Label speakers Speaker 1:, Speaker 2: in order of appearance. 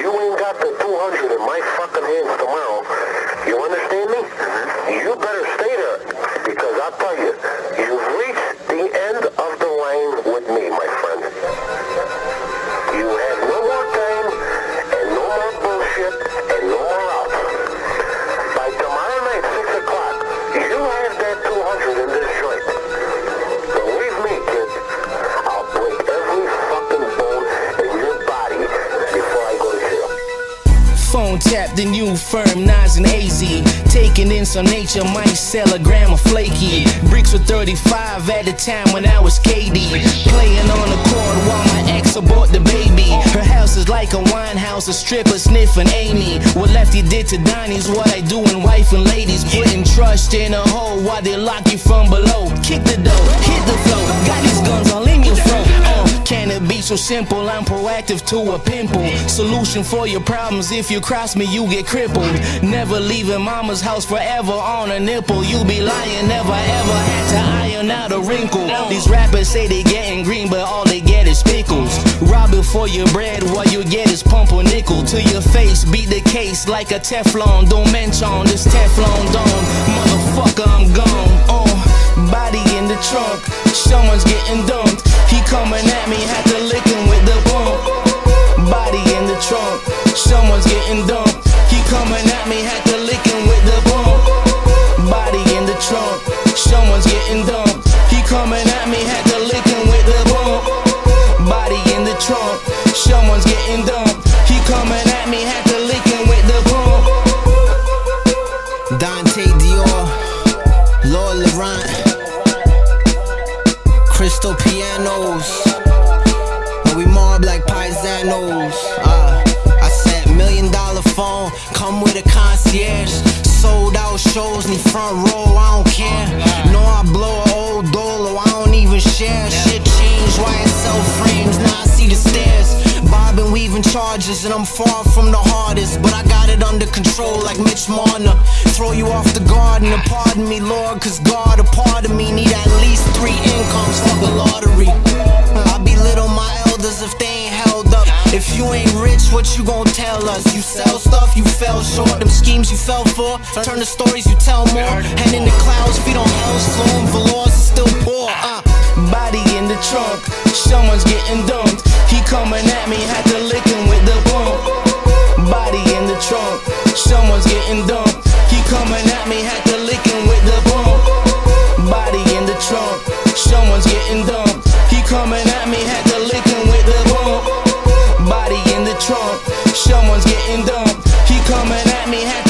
Speaker 1: you ain't got the 200 in my fucking hands tomorrow, you understand me? You better stay there, because I'll tell you, you've reached the end of the line with me, my friend. You have no more time, and no more bullshit, and no more out. By tomorrow night, 6 o'clock, you have that 200 in this joint. Believe me, kid, I'll break every fucking bone in your body before I go to jail.
Speaker 2: Phone tapped, the new firm, Nas and AZ. Taking in some nature, might sell a gram of flaky. Bricks for 35 at the time when I was KD. Playing on the court while my ex abort the baby. Her house is like a wine house, a stripper sniffing Amy. What Lefty did to Donnie's what I do in wife and ladies. Putting trust in a hole while they lock you from below. Kick the door, hit the floor, got these guns all in your throat. Can it be so simple? I'm proactive to a pimple. Solution for your problems, if you cross me you get crippled. Never leaving mama's house forever on a nipple. You be lying, never ever had to iron out a wrinkle. These rappers say they getting green but all they get is pickles. Robbing for your bread, what you get is pumpernickel. To your face, beat the case like a Teflon. Don't mention this Teflon dome. Motherfucker, I'm gone. Body in the trunk, someone's getting dumped. He coming at me, had to lick him with the pump. Body in the trunk, someone's getting dumped. He coming at me, had to lick him with the pump. Body in the trunk, someone's getting dumped. He coming at me, had to lick him with the pump. Body in the trunk, someone's getting dumped. He coming at me, had to lick him with the pump.
Speaker 3: Dante Dior, Lord Laurent, crystal pianos, and we mob like paisanos. I said $1 million phone, come with a concierge. Sold out shows, need front row, I don't care. No, I blow a old dolo, I don't even share. Shit changed, YSL frames, now I see the stairs. Bob and weaving charges, and I'm far from the hardest, but I got it under control like Mitch Marner. Throw you off the garden, and pardon me, Lord, cause God, a part of me need at least 3 incomes, fuck a lottery. I belittle my elders if they ain't held up. If you ain't rich, what you gon' tell us? You sell stuff, you fell short. Them schemes you fell for, turn the stories you tell more. Head in the clouds, feet on hell's floor, and velours is still poor.
Speaker 2: Body in the trunk, someone's getting dumped. He coming at me, had to lick him with the pump. Body in the trunk, someone's getting dumped. He coming at me, had to lick him with the pump. Body in the trunk, someone's getting dumped. He coming at me, had to lick him with the pump. Body in the trunk, someone's getting dumped. He coming at me, had